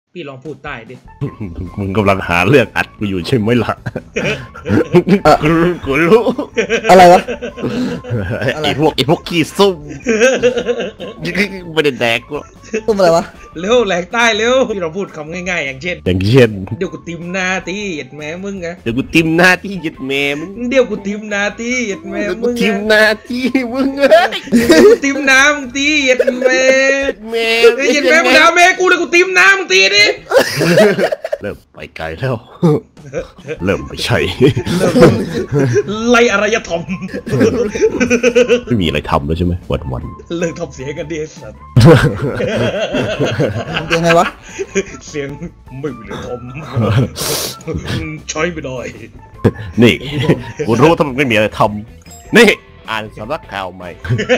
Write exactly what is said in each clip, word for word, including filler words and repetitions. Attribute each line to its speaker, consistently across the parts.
Speaker 1: พี่ลองพูดใต้ดิ
Speaker 2: มึงกำลังหาเรื่องอัดกูอยู่ใช่ไหมล่ะกูกูรู้
Speaker 3: อะไรวะ
Speaker 2: ไอ้พวกไอ้พวกขี้ซุ่มไม่ได้แดกกู
Speaker 3: ซุ่มอะไรวะ
Speaker 1: เร็วแหลกใต้เร็วพี่เราพูดคำง่ายๆอย่างเช่น
Speaker 2: อย่างเช่น
Speaker 1: เดี๋ยวกูติมนาตีเหยียดแม่มึงไง
Speaker 2: เดี๋ยวกูติมหน้าที่เหยียดแม่มึง
Speaker 1: เดี๋ยวกูติมนาตีเหยียดแม่มึง
Speaker 2: ติมหน้าที่มึงเอ้ย
Speaker 1: กูติมน้ำมึงตีเหยียดแม่
Speaker 2: แม่
Speaker 1: เหยียดแม่มึงด่าแม่กูเลยกูติมน้ำมึงตีดิ
Speaker 2: เริ่มไปไกลแล้วเริ่มไม่ใช่
Speaker 1: ไล่อารยธรรม
Speaker 2: ไม่มีอะไรทำแล้วใช่ไหมวันวัน
Speaker 1: เลิกทำเสียงกันดิสัตว์
Speaker 3: ยังไงวะ
Speaker 1: เสียงไม่มีอะไรทำใช้ไม่ได้
Speaker 2: นี่กูรู้ถ้ามันไม่มีอะไรทำนี่อ่านสำนักข่าวใหม่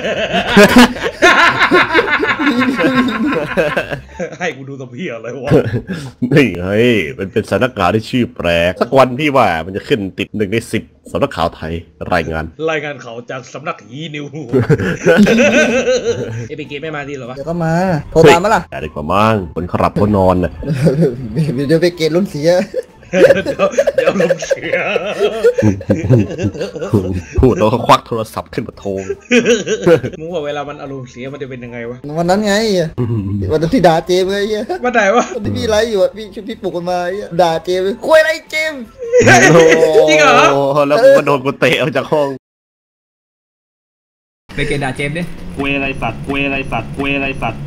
Speaker 1: ให้กูดูตัวพี่อะไรวะ
Speaker 2: นี่เฮ้ยมันเป็นสำนักข่าวที่ชื่อแปลกสักวันพี่ว่ามันจะขึ้นติดหนึ่งในสิบสำนักข่าวไทยรายงาน
Speaker 1: รายงานข่าวจากสำนักฮีนิวเอพีเกไม่มาดีหรอวะ
Speaker 3: เดี๋ยวก็มาโทรมาเมื่อไหร่
Speaker 2: ได้กว่ามั่งคนเขาหลับเขานอนน่ะ
Speaker 3: เดี๋ยวไปเกณฑ์รุ่นเสีย
Speaker 1: เดี๋ยวลมเสีย
Speaker 2: พูดแล้วเขาควักโทรศัพท์ขึ้นมาโทร
Speaker 1: มึงว่าเวลามันอารมณ์เสียมันจะเป็นยังไงวะ
Speaker 3: วันนั้นไงวันนั้นที่ด่าเจมเลย
Speaker 1: วันไหนวะ
Speaker 3: วันที่พี่ไลฟ์อยู่อ่ะพี่พี่ปลุกกันมาด่าเจมคุยอะไรเจม
Speaker 1: จริงเหรอ
Speaker 2: แล้วก็โดนกูเตะออกจากห้อง
Speaker 1: ไปเกณฑ์ด่าเจมดิ
Speaker 2: คุยอะไรสัตว์คุยอะไรสัตว์คุยอะไรสัตว์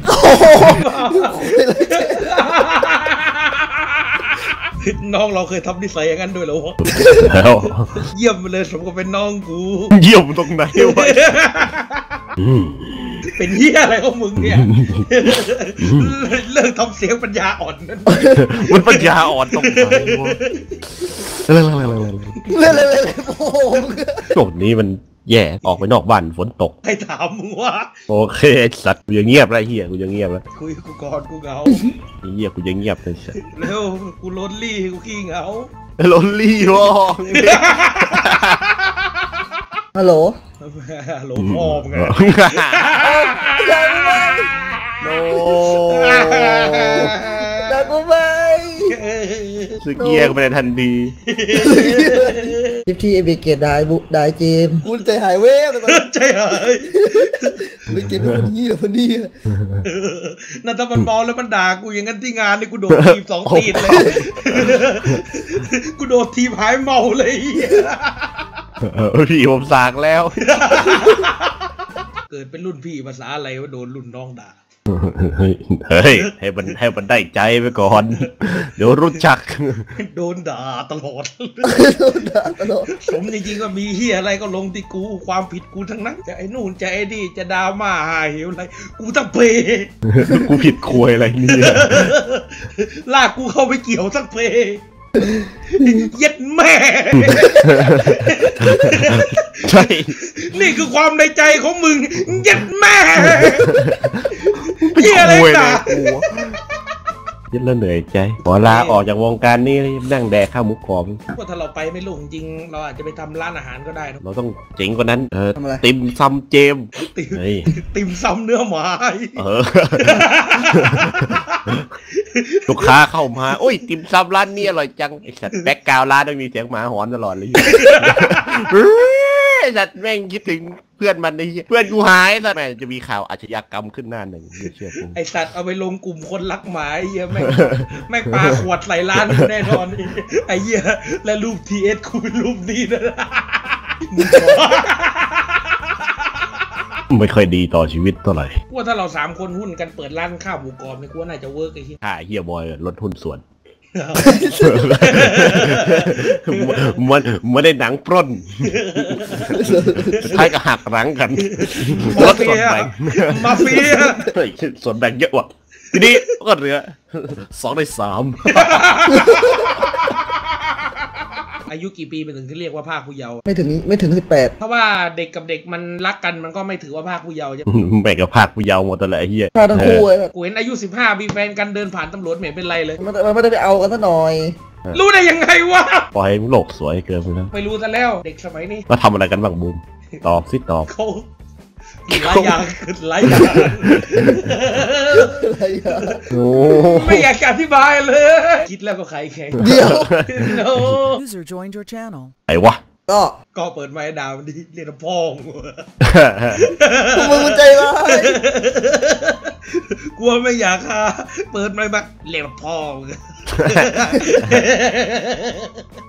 Speaker 1: น้องเราเคยทำนิสัยอย่างนั้นด้วยเหรอวะ
Speaker 2: แล้ว
Speaker 1: เยี่ยมเลยสมกับเป็นน้องกู
Speaker 2: เยี่ยมตรงไหนวะ
Speaker 1: เป็นเหี้ยอะไรของมึงเนี่ยเลิกทำเสียงปัญญาอ่อนนั่น
Speaker 2: มันปัญญาอ่อนตรงไหนวะเรื่องอะไรอะไร
Speaker 3: อะไรอะไรโอ้โห
Speaker 2: โลกนี้มันแย่ออกไปนอกบ้านฝนตก
Speaker 1: ใครถามมึงวะ
Speaker 2: โอเคสัตว์กูยังเงียบไรเฮียกูยังเงียบแล้ว
Speaker 1: คุยกูก่อนกูเหงา
Speaker 2: เงียบกูยังเงียบเลยสัตว์
Speaker 1: เร็วกูโลนลี่กูขี้เหงา
Speaker 2: โลนลี่วะ
Speaker 3: ฮัลโหล
Speaker 1: ฮัลโหลพ่อมึงไง
Speaker 2: โน้
Speaker 3: ด่ากูไป
Speaker 2: สึกเงียบไปในทันที
Speaker 3: ทิปที่เอเบเกตได้บุได้เจมกูใจหายเว้ย
Speaker 1: ใจหาย
Speaker 3: ไม่เจมเป็นคนนี้หรอคนนี้
Speaker 1: นั่นถ้ามันมองแล้วมันด่ากูอย่างนั้นที่งานนี่กูโดนทีมสองตีนเลยกูโดนทีมหายเมาเลย
Speaker 2: พี่ผมสากแล้ว
Speaker 1: เกิดเป็นรุ่นพี่ภาษาอะไรว่าโดนรุ่นน้องด่า
Speaker 2: เฮ้ยให้มันให้มันได้ใจไปก่อนเดี๋ยวรู้จัก
Speaker 1: โดนด่าตลอด
Speaker 3: โดนด่าตลอด
Speaker 1: สมจริงๆก็มีเฮียอะไรก็ลงที่กูความผิดกูทั้งนั้นจะไอ้นู่นจะไอ้นี่จะดราม่าหาเหวอะไรกูต้องเพย์
Speaker 2: กูผิดควยอะไรเนี่ย
Speaker 1: ลากกูเข้าไปเกี่ยวสักเพย์เย็ดแม่
Speaker 2: ใช่
Speaker 1: นี่คือความในใจของมึงเย็ดแม่เฮียอะไรด่า
Speaker 2: ยึดแล้วเหนื่อยใจขอลาออกจากวงการนี้นั่งแดกข้าวหมูกรอบ
Speaker 1: ว่าถ้าเราไปไม่ลงจริงเราอาจจะไปทำร้านอาหารก็ได้
Speaker 2: เราต้องเจ๋งกว่านั้นเออติมซำเจม
Speaker 1: ติมซำเนื้อหมา
Speaker 2: เออลูกค้าเข้ามาโอ้ยติมซำร้านนี้อร่อยจังไอ้สัตว์แบ็คกราวด์ร้านต้องมีเสียงหมาหอนตลอดเลยไอ้สัตว์แม่งคิดถึงเพื่อนมันไอ้เพื่อนกูหายสัตว์แม่งจะมีข่าวอาชญากรรมขึ้นหน้าหนึ่งเชื่อกู
Speaker 1: ไอ้สัตว์เอาไปลงกลุ่มคนรักหมาไอ้เหี้ยแม่งแม่งปาขวดใส่ร้านแน่นอนไอ้เหี้ยและรูปทีเอสกูเป็นรูปนี้นะ
Speaker 2: ไม่ค่อยดีต่อชีวิตเท่าไหร่
Speaker 1: ว่าถ้าเราสามคนหุ้นกันเปิดร้านข้าวหมูกรอบไม่กลัวน่าจะเวิร์กไอ้เหี้ย
Speaker 2: ค่าเฮียบอยลดหุ้นส่วนมันมันได้หนังปล้นใครก็หักหลังกันลดส่วนแบ่ง
Speaker 1: มาเฟีย
Speaker 2: ส่วนแบ่งเยอะว่ะทีนี้ก็เหลือสองในสาม
Speaker 1: อายุกี่ปีเป็นถึงที่เรียกว่าภาคผู้เยาว์
Speaker 3: ไม่ถึงไม่ถึงสิบแปด
Speaker 1: เพราะว่าเด็กกับเด็กมันรักกันมันก็ไม่ถือว่าภาคผู้เยาว์ใช่ไหม
Speaker 2: แบ่งกับภาคผู้เยาว์หมดแต่ละไอ้เหี้ย
Speaker 3: ภาคทั้งคู่เลย
Speaker 1: กูเห็นอายุสิบห้ามีแฟนกันเดินผ่านตำรวจเหม็นเป็นไรเลย
Speaker 3: มันไม่ได้ไปเอากันซะหน่อย
Speaker 1: รู้ได้ยังไงวะ
Speaker 2: ปล่อยโลกสวยเกินไปแล้ว
Speaker 1: ไม่รู้ซะแล้วเด็กสมัยนี้
Speaker 2: มาทำอะไรกันบ้างบูมตอบสิตอบ
Speaker 1: เขาหลายอย่างหลายอย่าง
Speaker 3: อะไรอ่ะ
Speaker 2: โอ้
Speaker 1: ไม่อยากจะอธิบายเลย คิดแล้วก็ไขแข็ง
Speaker 3: เดี๋ยว
Speaker 1: โน
Speaker 4: User joined your channel.
Speaker 2: ไอ้วะ
Speaker 3: ก็
Speaker 1: ก็เปิดไม้ดาวดิเรียกพ่อง
Speaker 3: พวกมึงมันใจร้าย
Speaker 1: กลัวไม่อยากค่ะเปิดไม้บักเรียกพ่อง